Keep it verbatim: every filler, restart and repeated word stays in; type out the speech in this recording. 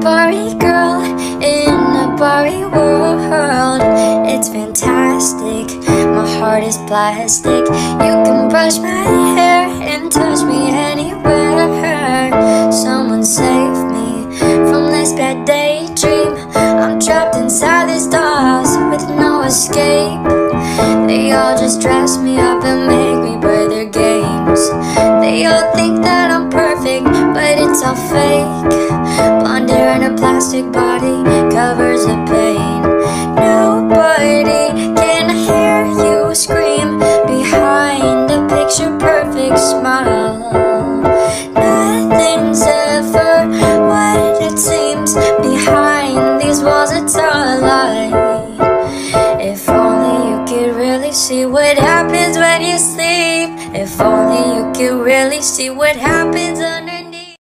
Barbie girl in a Barbie world. It's fantastic, my heart is plastic. You can brush my hair and touch me anywhere. Someone save me from this bad daydream. I'm trapped inside these dolls with no escape. They all just dress me up and make me play their games. They all think that I'm perfect, but it's all fake. Blonde hair and a plastic body covers the pain. Nobody can hear you scream behind a picture perfect smile. Nothing's ever what it seems behind these walls, it's all a lie. If only you could really see what happens when you sleep. If only you could really see what happens